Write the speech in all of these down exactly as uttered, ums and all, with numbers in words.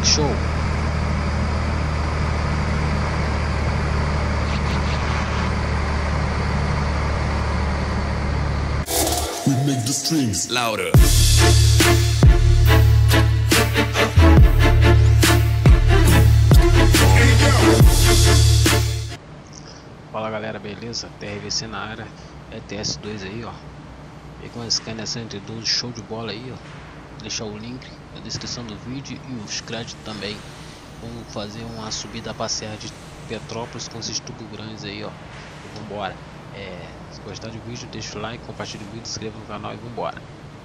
que show! We make the strings louder. Fala galera, beleza? T R V C na área, é T S dois aí, ó. Pegou uma Scania cento e doze, show de bola aí, ó. Vou deixar o link na descrição do vídeo e os créditos também. Vamos fazer uma subida pra Serra de Petrópolis com esses tubos grandes aí, ó. E vambora. É, se gostar do vídeo, deixa o like, compartilha o vídeo, se inscreva no canal e vambora.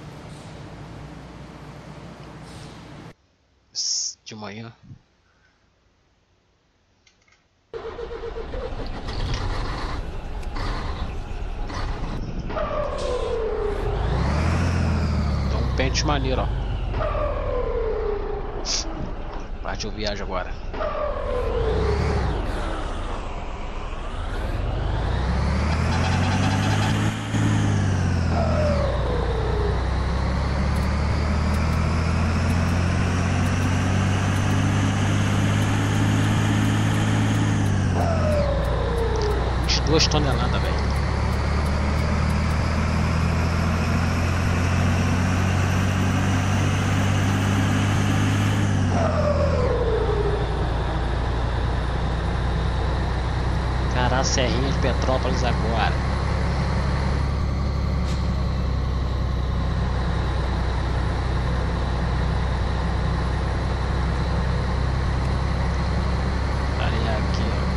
De manhã. Então um pente maneiro, ó. Partiu viagem agora. Duas toneladas, velho. Cara, a Serrinha de Petrópolis agora. Ali aqui, ó.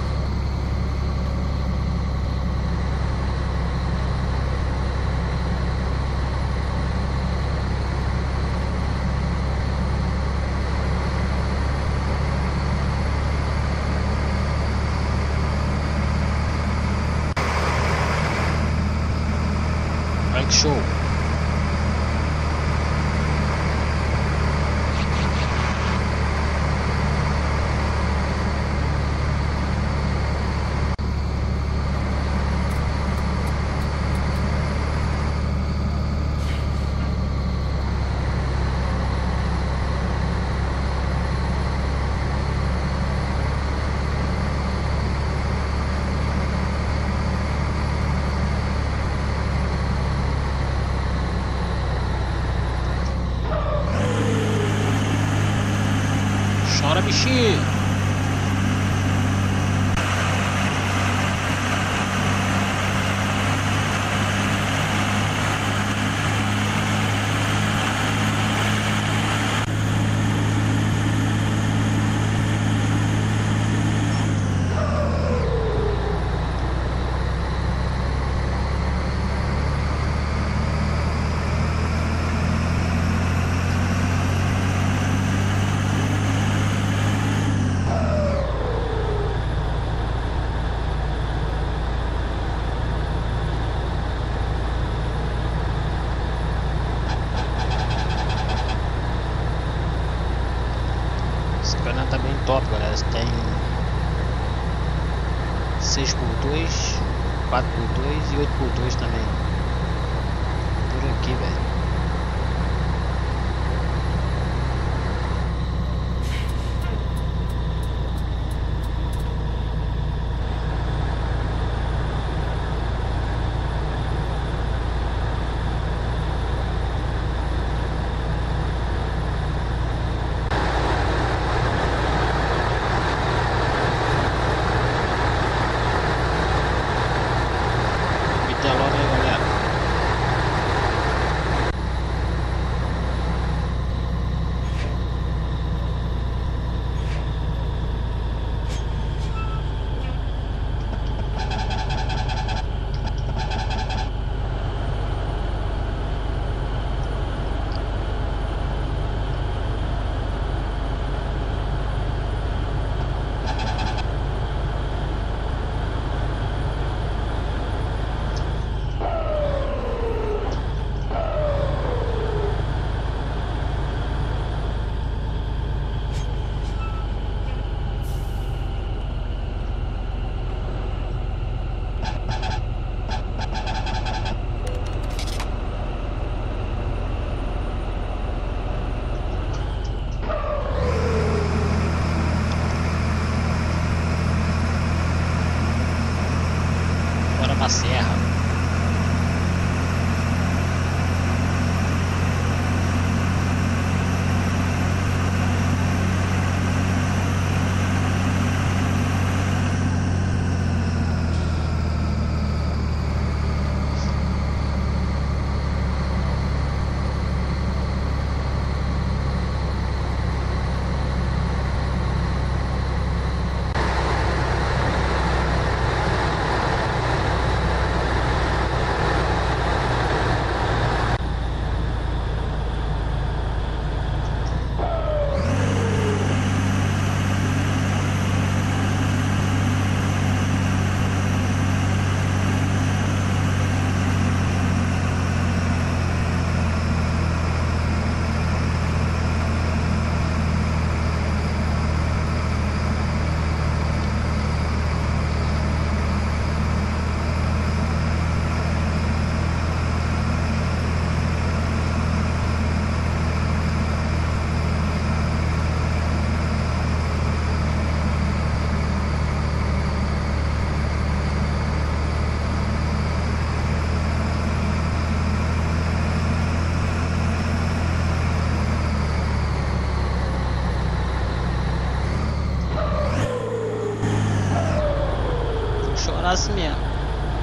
Olha que show! Chora, bichinho! Esse canal tá bem top, galera. Tem seis por dois, quatro por dois e oito por dois também. Por aqui, velho. Até logo aí, galera. Abraço mesmo.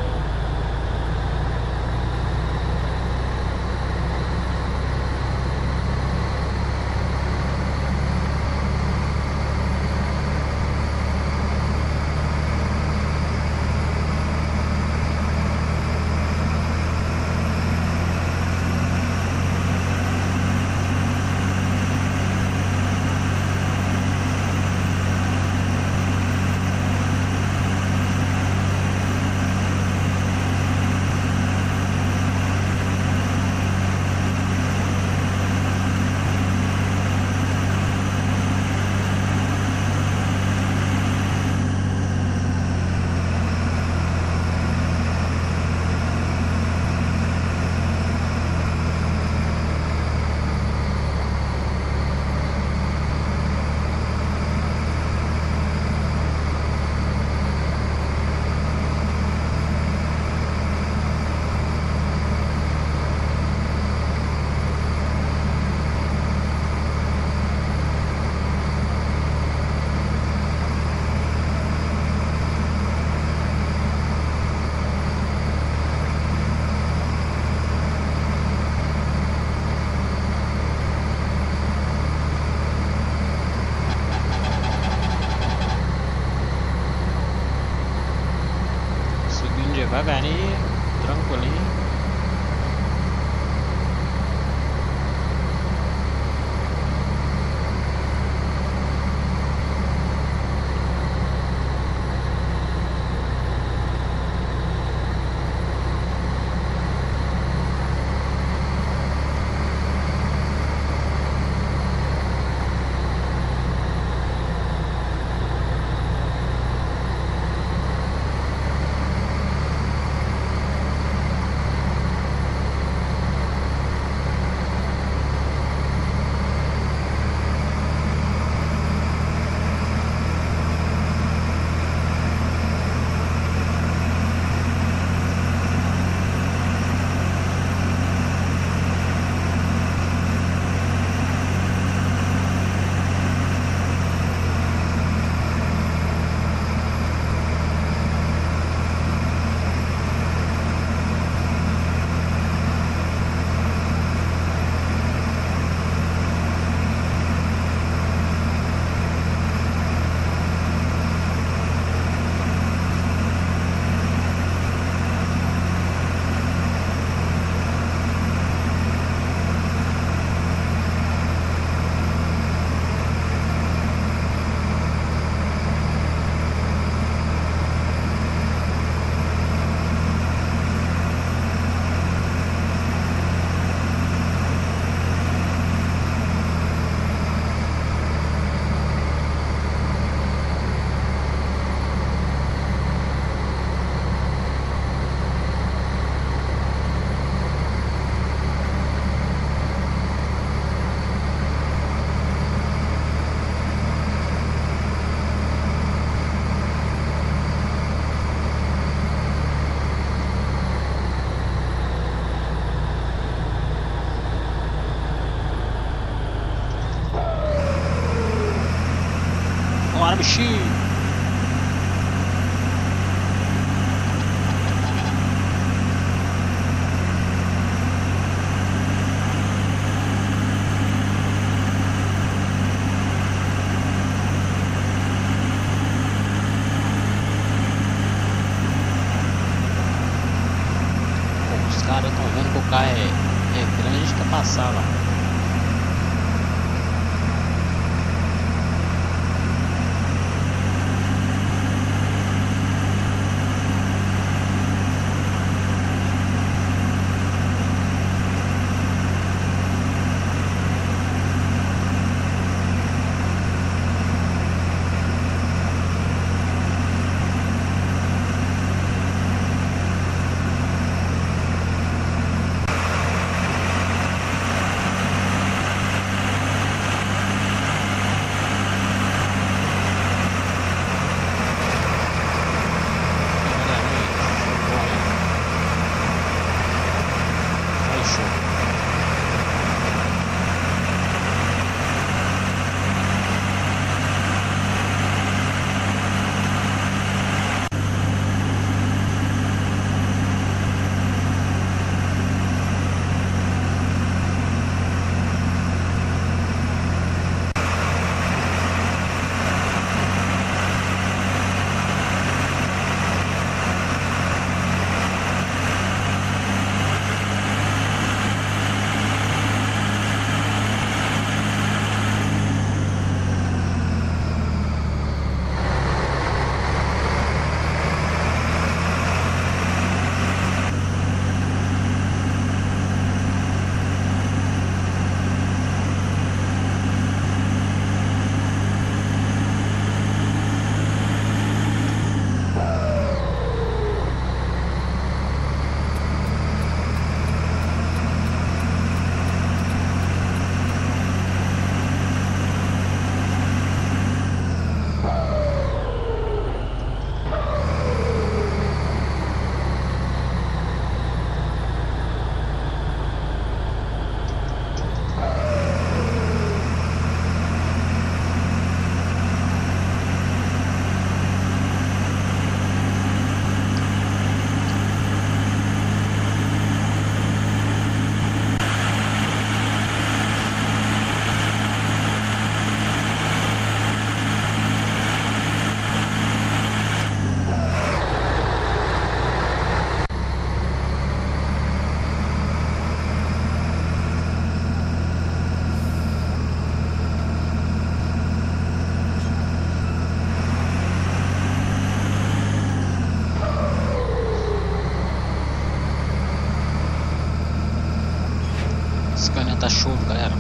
Devagarinho, tranquilinho. Bora, bichinho! Os caras estão vendo que o carro é, é grande, quer passar lá.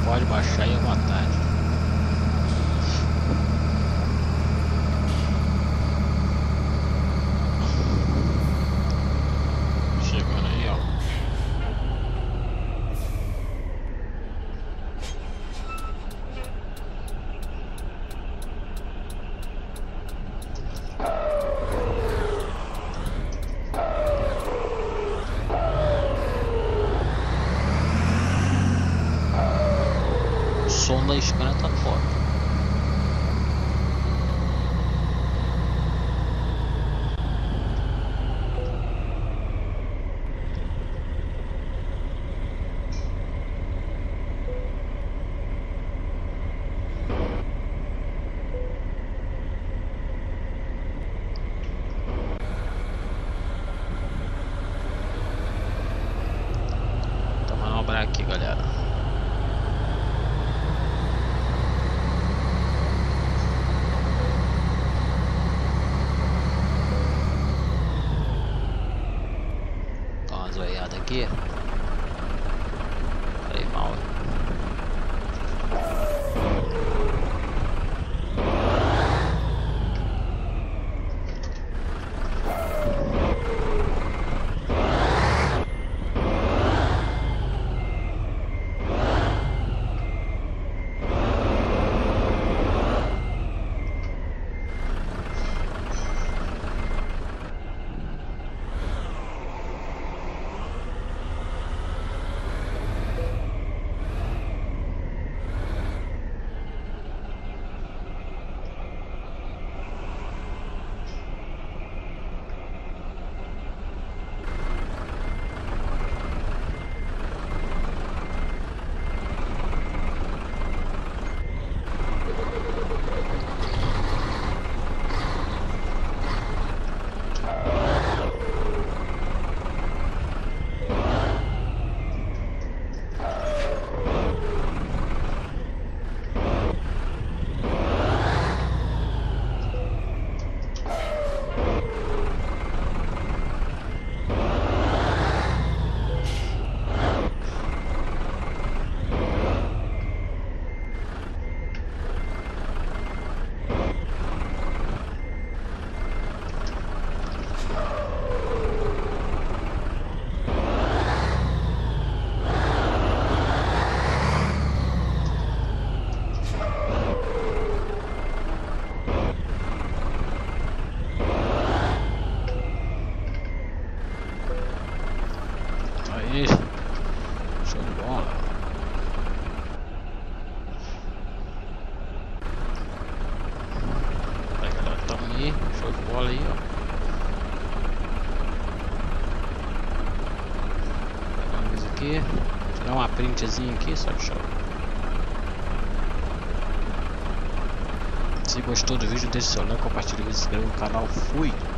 pode baixar aí à vontade. Chegando aí, ó. O som da escana tá forte. Vou manobrar aqui, galera. Zoiada aqui. Falei mal. Aí, show de bola. Aí, galera, tamo aí, show de bola aí, ó. Pegamos aqui, tirar uma printzinha aqui, só de show. Se gostou do vídeo, deixe seu like, compartilhe, se inscreva no canal. Fui!